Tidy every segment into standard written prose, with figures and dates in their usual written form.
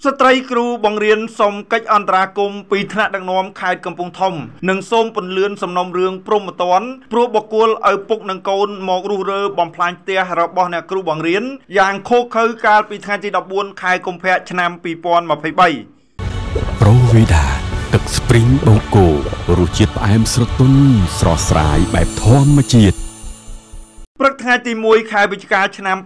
ស្ត្រីគ្រូបង្រៀនសុំកិច្ចអន្តរាគមន៍ពីថ្នាក់ដឹកនាំខេត្តកំពង់ធំនិងសូមពន្លឿនសំណុំរឿងព្រហ្មទណ្ឌព្រោះបុគ្គលឪពុកនិងកូនមករុះរើបំផ្លាញផ្ទះរបស់អ្នកគ្រូបង្រៀនយ៉ាងឃោរឃៅកាលពីថ្ងៃទី14ខែកុម្ភៈឆ្នាំ2023 ប្រូវីដាទឹកស្ព្រីងបូកូរសជាតិផ្អែមស្រទន់ស្រស់ស្រាយបែបធម្មជាតិព្រឹកថ្ងៃទី1ខែវិច្ឆិកាឆ្នាំ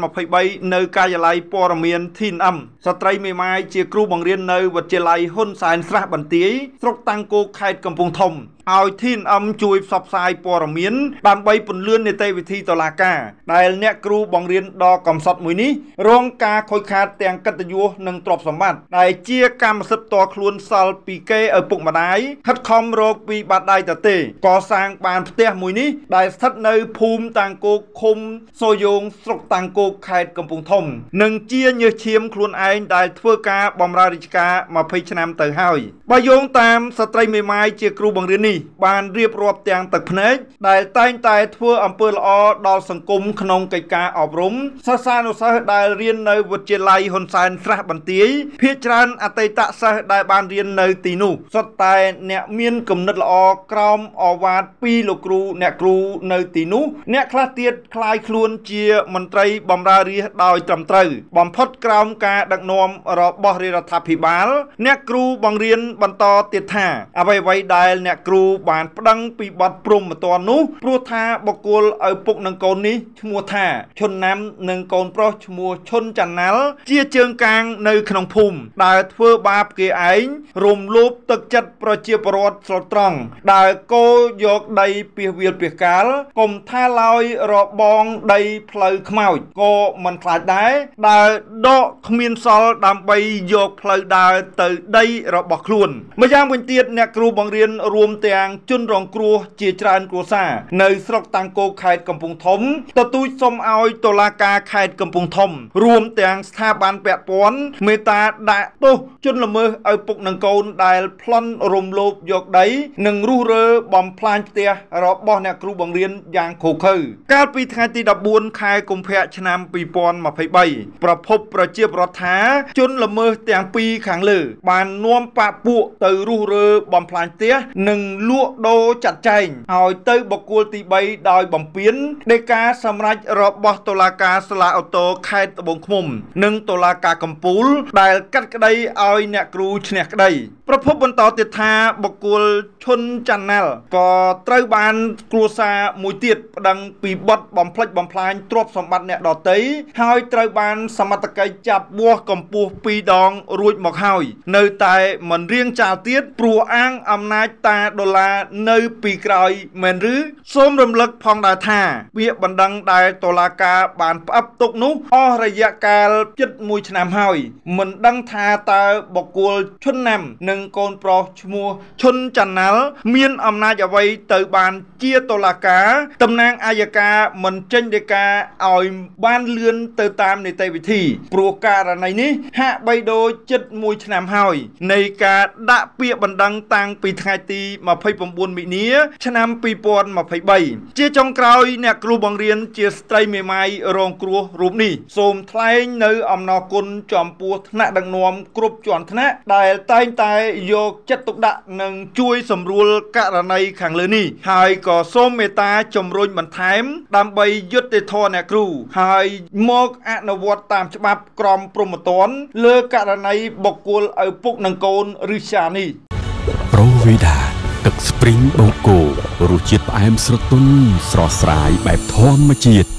2023នៅការិយាល័យព័ត៌មាន TNM ស្ត្រីមេម៉ាយជាគ្រូបង្រៀននៅវិទ្យាល័យហ៊ុនសែនស្រះបន្ទាយស្រុកតាំងគោកខេត្តកំពង់ធំឲ្យ TNM ជួយផ្សព្វផ្សាយព័ត៌មានដើម្បីពន្លឿននីតិវិធីតុលាការដែលអ្នកគ្រូបង្រៀនដ៏កំសត់មួយនេះរងការខូចខាតទាំងកិត្តិយសនិងទ្រព្យសម្បត្តិដែលជាកម្មសិទ្ធិផ្ទាល់ខ្លួនសល់ពីគេឪពុកម្ដាយខិតខំរកពីបាតដៃទទេកសាងបានផ្ទះមួយនេះដែលស្ថិតនៅភូមិតាំងគោកឃុំសូយោងស្រុកតាំងគោកខេត្តកំពង់ធំនិងជាញើសឈាមខ្លួនឯងដែលធ្វើការបម្រើរាជការ20ឆ្នាំទៅហើយបើយោងតាមស្ត្រីមេម៉ាយជាគ្រូបង្រៀននេះបានរៀបរាប់ទាំងទឹកភ្នែកដែលតែងតែធ្វើអំពើល្អដល់សង្គមក្នុងកិច្ចការអប់រំសិស្សានុសិស្សដែលរៀននៅវិទ្យាល័យហ៊ុនសែនស្រះបន្ទាយភាគច្រើនអតីតសិស្សដែលបានរៀននៅទីនោះសុទ្ធតែអ្នកមានគំនិតល្អក្រោមអវាទពីលោកគ្រូអ្នកគ្រូនៅទីនោះអ្នកខ្លះទៀតคล้ายខ្លួនជាមន្ត្រីបម្រើរាជដោយត្រឹមត្រូវបំផុតក្រោមការដឹកនាំរបស់រដ្ឋាភិបាលអ្នកគ្រូបង្រៀនបន្តទៀតថាអ្វីៗដែលអ្នកគ្រូបានប្តឹងពីបទព្រហ្មទណ្ឌនោះព្រោះថាបុគ្គលឪពុកនិងកូននេះឈ្មោះថាឈុនណាំនិងកូនប្រុសឈ្មោះឈុនច័ន្ទណាល់ជាជើងកាងនៅក្នុងភូមិដែលធ្វើបាបគេឯងរំលោភទឹកចិត្តប្រជាពលរដ្ឋស្លុតត្រង់ដែលកោយកដីពីវាលពីកាលកុំថាឡើយរបងដីផ្លូវខ្មោចក៏មិនខ្លាចដែរដែលដកគ្មានសល់ដើម្បីយកផ្លូវដើរទៅដីរបស់ខ្លួនម្យ៉ាងវិញទៀតអ្នកគ្រូបង្រៀនរួមទាំងជនរងគ្រោះជាច្រើនគ្រួសារនៅស្រុកតាំងគោកខេត្តកំពង់ធំទទូចសុំឲ្យតុលាការខេត្តកំពង់ធំរួមទាំងស្ថាប័នពាក់ព័ន្ធមេត្តាដាក់ទោសជនល្មើសឪពុកនិងកូនដែលប្លន់រំលោភយកដីនិងរុះរើបំផ្លាញផ្ទះរបស់អ្នកគ្រូបង្រៀនយ៉ាងឃោរឃៅកាលពីថ្ងៃទី14ខែកុម្ភៈឆ្នាំ2023ប្រភពប្រជាពលរដ្ឋថាជនល្មើសទាំងពីរខាងលើបាននាំបាក់ពួកទៅរុះរើបំផ្លាញផ្ទះនិងលក់ដូរចាត់ចែងឲ្យទៅបុគ្គលទី3ដោយបំពេញដោយការសម្រេចរបស់តុលាការសាលាឧទ្ធរខេត្តត្បូងឃ្មុំនិងតុលាការកំពូលដែលកាត់ក្តីឲ្យអ្នកគ្រូឈ្នះក្តីប្រភពបន្តទៀតថាបុគ្គលឈុនច័ន្ទណាល់ក៏ត្រូវបានគ្រួសារមួយទៀតប្តឹងពីបទបំផ្លិចបំផ្លាញទ្រព្យសម្បត្តិអ្នកដទៃហើយត្រូវបានសមត្ថកិច្ចចាប់វាស់កម្ពស់2ដងរួចមកហើយនៅតែមិនរៀងចាលទៀតព្រោះអាងអំណាចតាដុល្លារនៅពីក្រោយមែនឬសូមរំលឹកផងដែរថាពាក្យបណ្ដឹងដែលតុលាការបានផ្អាប់ទុកនោះអស់រយៈកាលជិត1ឆ្នាំហើយមិនដឹងថាតើបុគ្គលឈុនណាំនិងកូនប្រុសឈ្មោះឈុនច័ន្ទណាល់មានអំណាចអ្វីទៅបានជាតុលាការតំណាងអัยការមិនចេញដីកាឲ្យបានលឿនទៅតាមនីតិវិធីព្រោះករណីនេះហាក់បីដូចជិត1ឆ្នាំហើយនៃការដាក់ពាក្យបណ្ដឹងតាំងពីថ្ងៃទី29មីនាឆ្នាំ2023ជាចុងក្រោយអ្នកគ្រូបង្រៀនជាស្ត្រីមេម៉ាយរងគ្រោះរូបនេះសូមថ្លែងនៅអំណរគុណចំពោះថ្នាក់ដឹកនាំគ្រប់ជាន់ថ្នាក់ដែលតែងតែយកចិត្តទុកដាក់និងជួយសម្រួលករណីខាងលើនេះហើយក៏សូមមេត្តាជំរុញបន្ថែមដើម្បីយុត្តិធម៌អ្នកគ្រូហើយមកអនុវត្តតាមច្បាប់ក្រមព្រហ្មទណ្ឌលើករណីបុគ្គលឪពុកនិងកូនរិះសានេះប្រូវីដាទឹកស្ព្រីងបូកូរសជាតិផ្អែមស្រទន់ស្រស់ស្រាយបែបធម្មជាតិ